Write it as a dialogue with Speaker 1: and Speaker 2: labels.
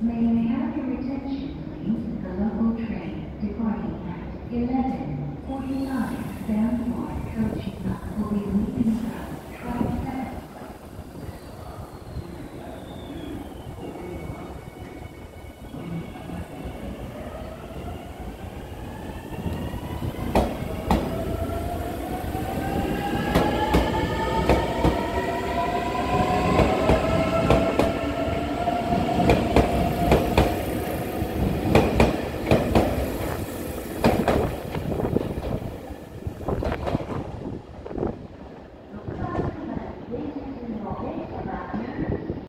Speaker 1: May I have your attention, please? The local train departing at 11:45 bound for Kochi will be